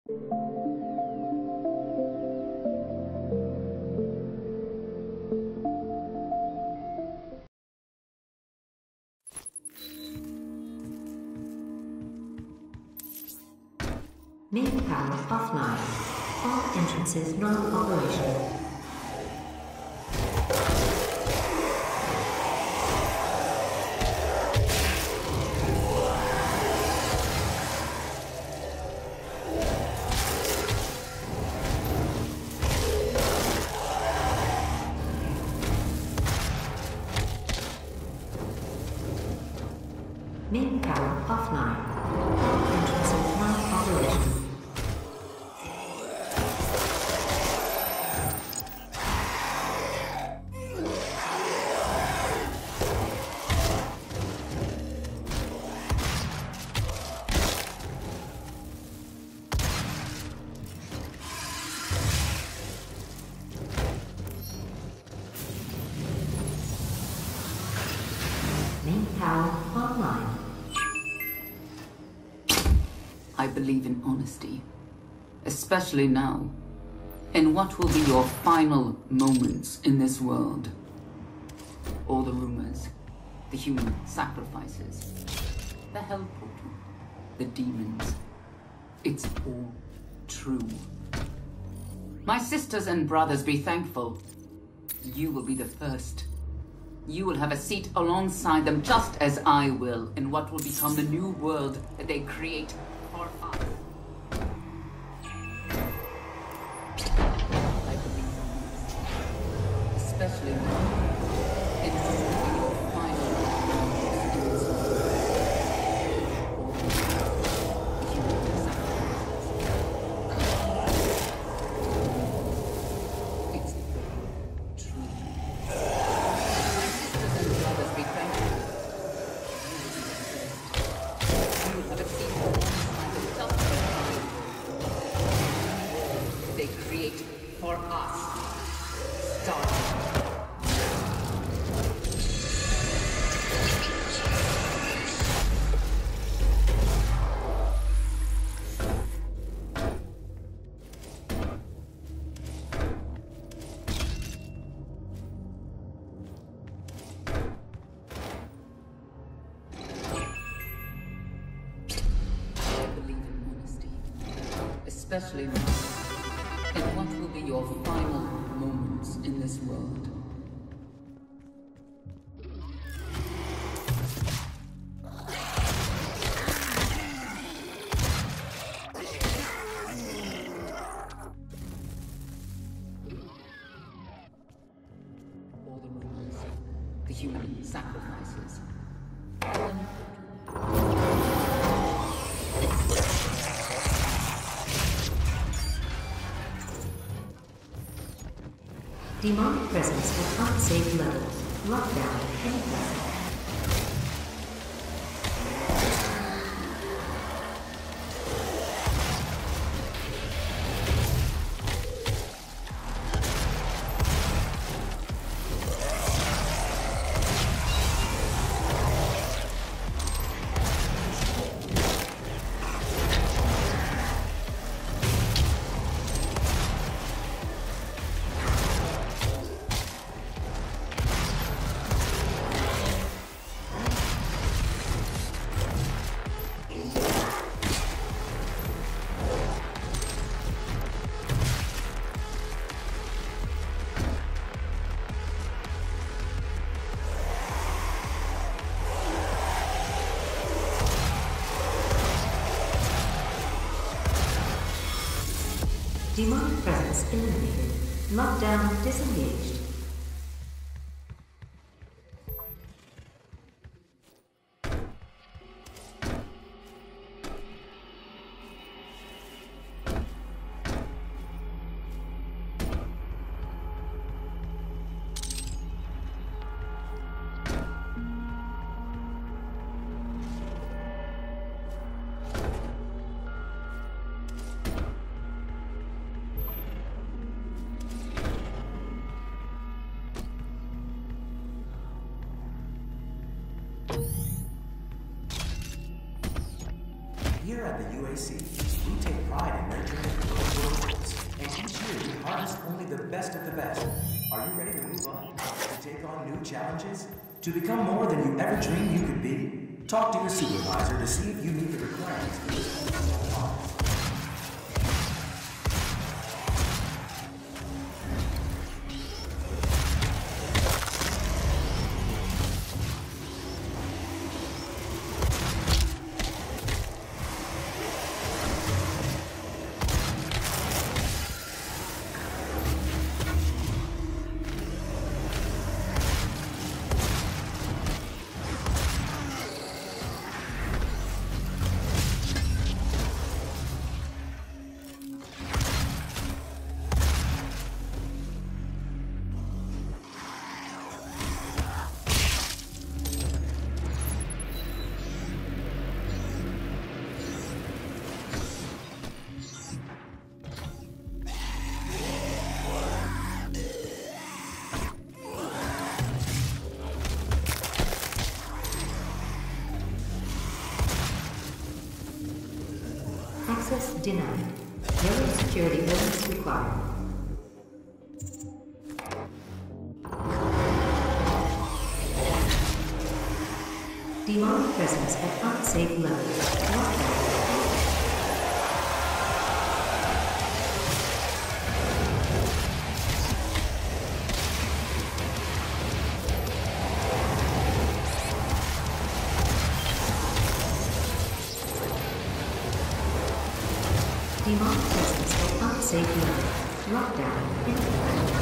Main power offline. All entrances non-operational. Main power offline. All entrances non-operational. Main power online. I believe in honesty, especially now, in what will be your final moments in this world. All the rumors, the human sacrifices, the hell portal, the demons. It's all true. My sisters and brothers, be thankful. You will be the first. You will have a seat alongside them, just as I will, in what will become the new world that they create for us. I believe in you, especially now, in your final moments in this world. Human sacrifices. It's true. My sisters and brothers, be thankful. You will have a seat alongside them, just as I will. They create for us. Start. Especially now, in what will be your final moments in this world. All the rumors, the human sacrifices. Demonic presence at unsafe levels. Lockdown in place. Demonic presence eliminated. Lockdown disengaged. Here at the UAC, we take pride in nurturing the best of the best. Are you ready to move on? To take on new challenges? To become more than you ever dreamed you could be? Talk to your supervisor to see if you meet the requirements for this one. Access denied. No security clearance required. Demonic presence at unsafe levels. Lockdown. Demonic presence at unsafe levels. Lockdown. Implemented.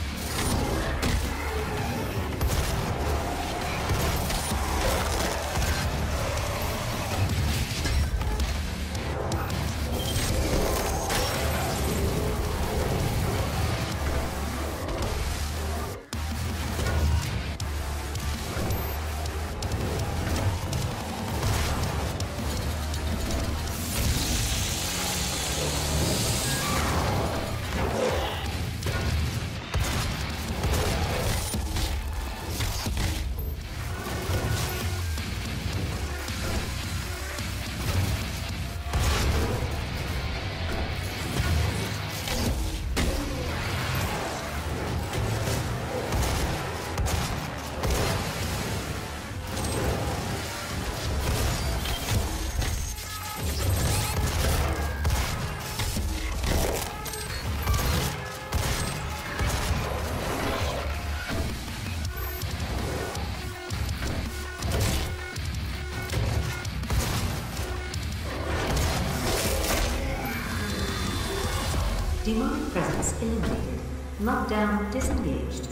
Demonic presence eliminated. Lockdown disengaged.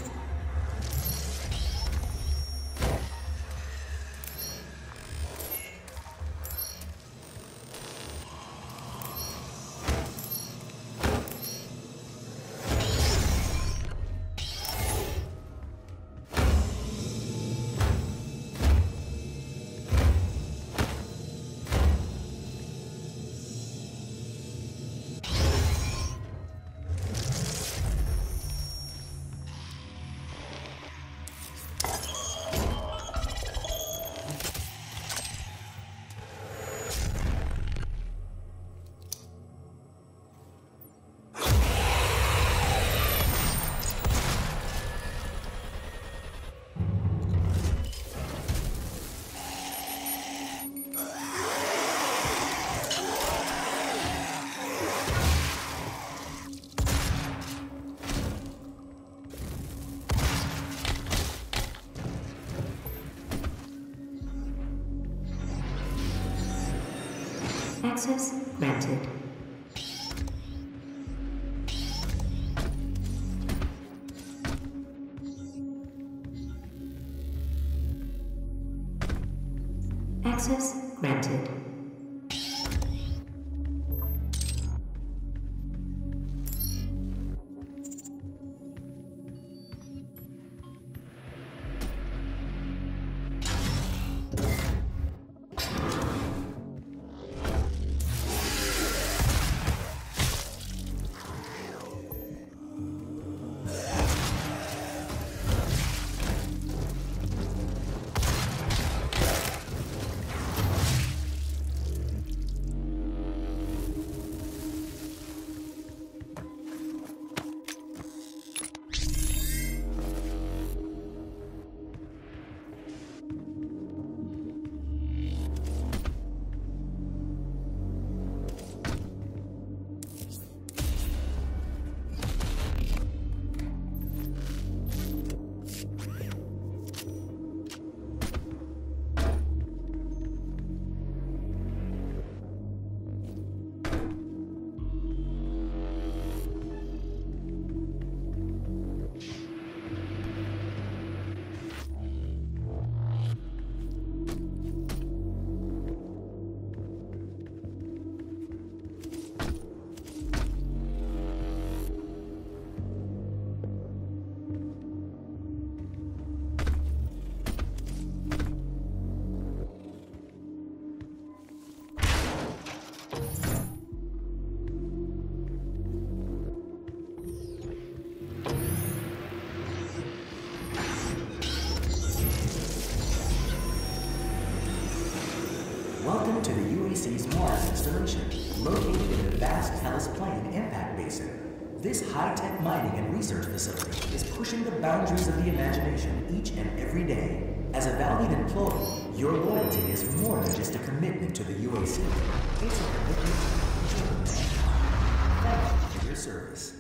Access granted. Access granted. Mars installation, located in the vast Hellas Plain impact basin. This high-tech mining and research facility is pushing the boundaries of the imagination each and every day. As a valued employee, your loyalty is more than just a commitment to the UAC. It's a commitment to mankind. Thank you for your service.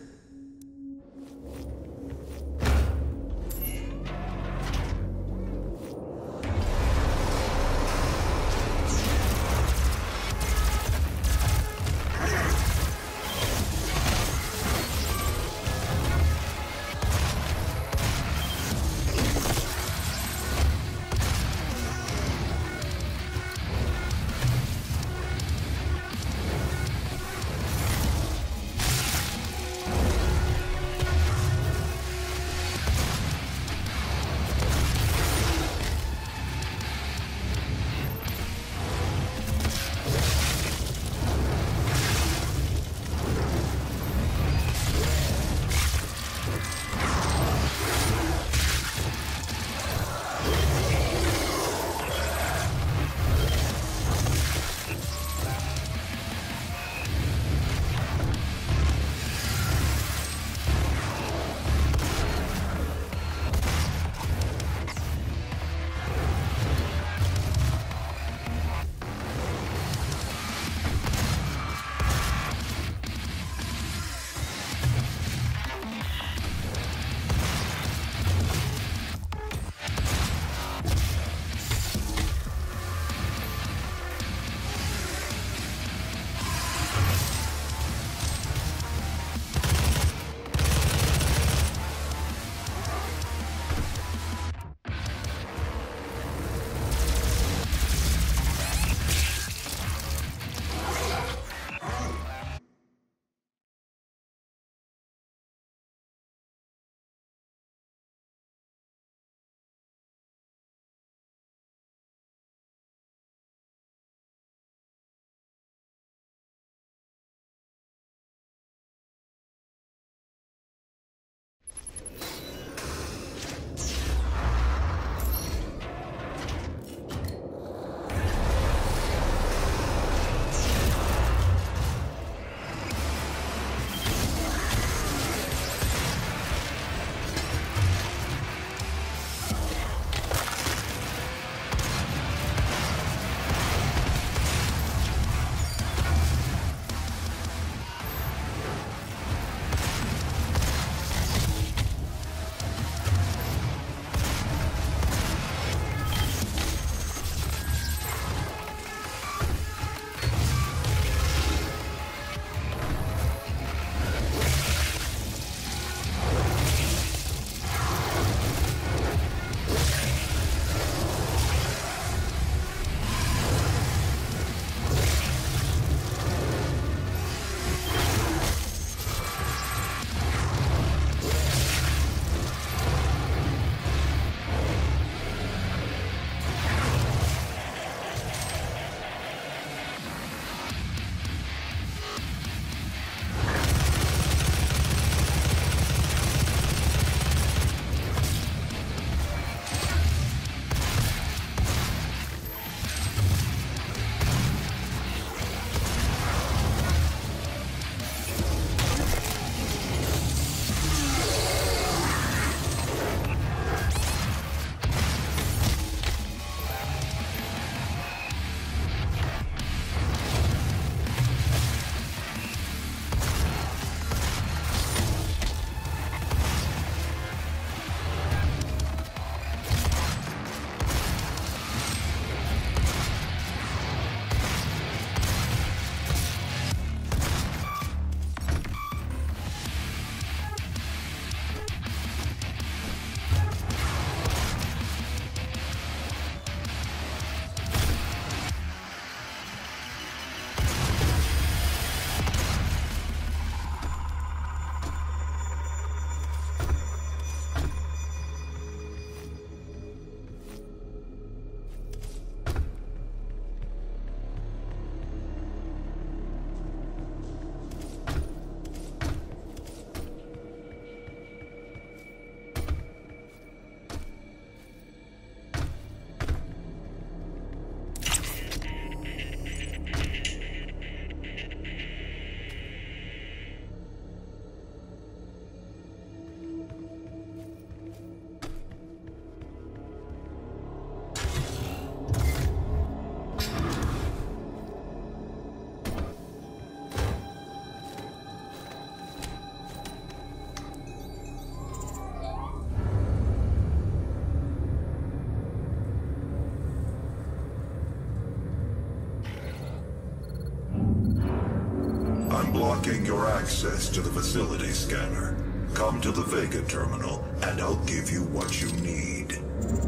unlocking your access to the facility scanner. Come to the Vega terminal, and I'll give you what you need.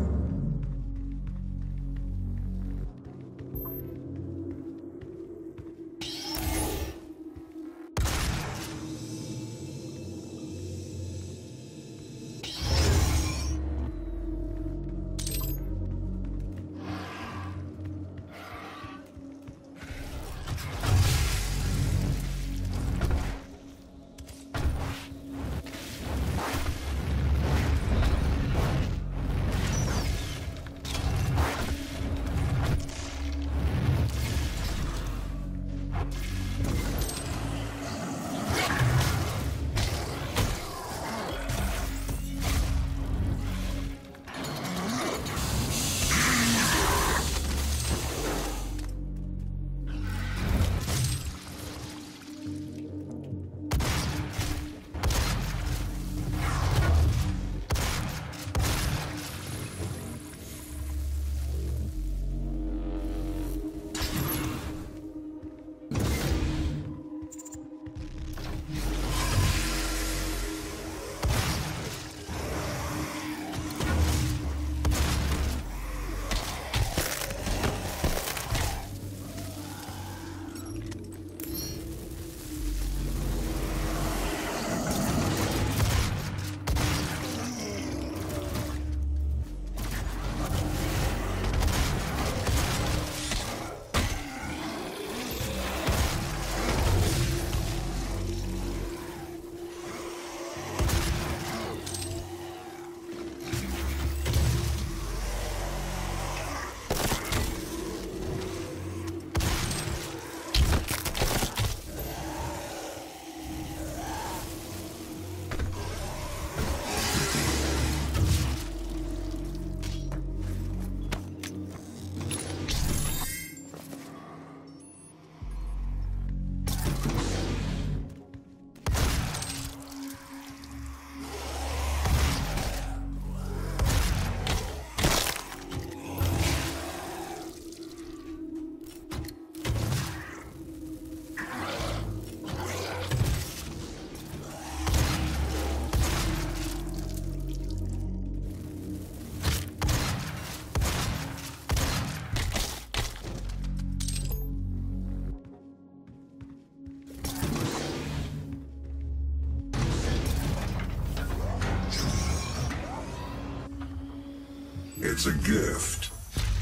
It's a gift.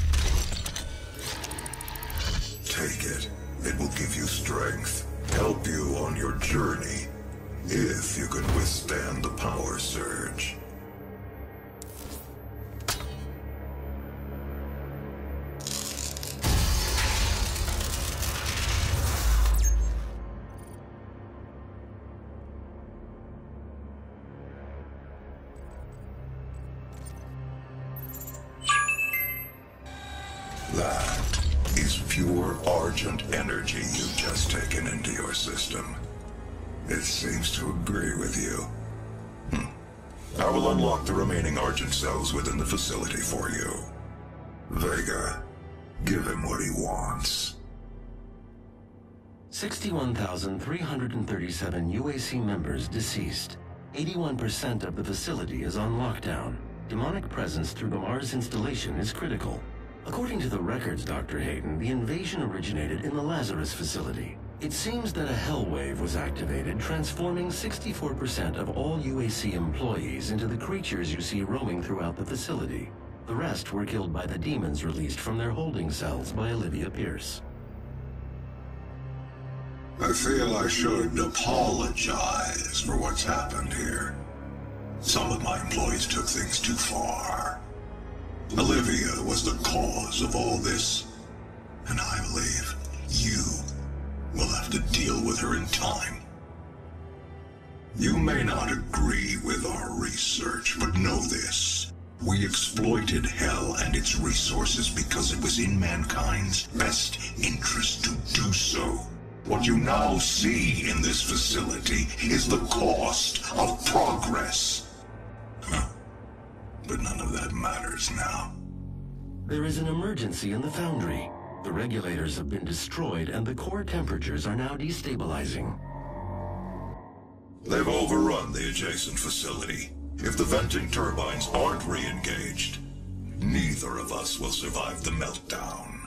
Take it. It will give you strength, help you on your journey, if you can withstand the power surge. That is pure Argent energy you've just taken into your system. It seems to agree with you. I will unlock the remaining Argent cells within the facility for you. Vega, give him what he wants. 61,337 UAC members deceased. 81% of the facility is on lockdown. Demonic presence through the Mars installation is critical. According to the records, Dr. Hayden, the invasion originated in the Lazarus facility. It seems that a hell wave was activated, transforming 64% of all UAC employees into the creatures you see roaming throughout the facility. The rest were killed by the demons released from their holding cells by Olivia Pierce. I feel I should apologize for what's happened here. Some of my employees took things too far. Olivia was the cause of all this, and I believe you will have to deal with her in time. You may not agree with our research, but know this. We exploited Hell and its resources because it was in mankind's best interest to do so. What you now see in this facility is the cost of progress. But none of that matters now. There is an emergency in the foundry. The regulators have been destroyed and the core temperatures are now destabilizing. They've overrun the adjacent facility. If the venting turbines aren't re-engaged, neither of us will survive the meltdown.